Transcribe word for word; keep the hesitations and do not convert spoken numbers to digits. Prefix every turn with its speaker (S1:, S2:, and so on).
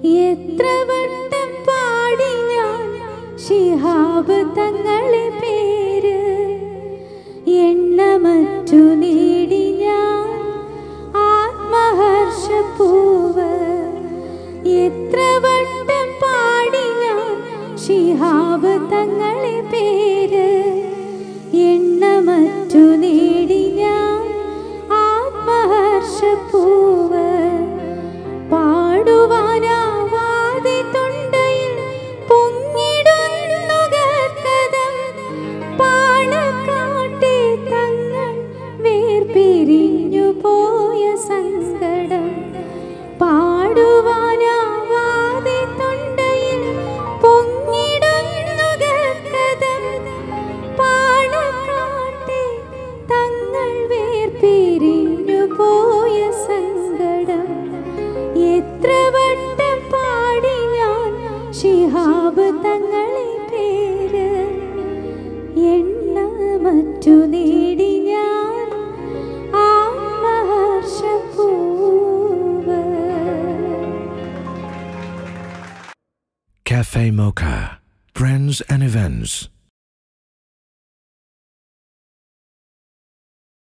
S1: എത്ര വട്ടം പാടി ഞാൻ ശിഹാബ് തങ്ങളെ പേര്, എണ്ണമറ്റു നേടി ഞാൻ ആത്മഹർഷപ്പൂവ്. എത്ര വട്ടം പാടി ഞാൻ ശിഹാബ് തങ്ങളെ പേര്, എണ്ണമറ്റു നേടി ഞാൻ ആത്മഹർഷപ്പൂവ്. പാടുവാനാവാതെ തൊണ്ടയിൽ പൊങ്ങിടുന്നു ഗദ്ഗതം, പാണക്കാട്ടെ തങ്ങൾ വേർപിരിഞ്ഞു പോയ സങ്കടം. പാടുവാനാവാതെ തൊണ്ടയിൽ പൊങ്ങിടുന്നു ഗദ്ഗതം, പാണക്കാട്ടെ തങ്ങൾ വേർപിരിഞ്ഞു പോയ സങ്കടം. എത്ര വട്ടം പാടി ഞാൻ ശിഹാബ് തങ്ങളെ പേര്, എണ്ണമറ്റു നേടി ഞാൻ ആത്മഹർഷപ്പൂവ്.
S2: Cafe Mocha, Friends and Events.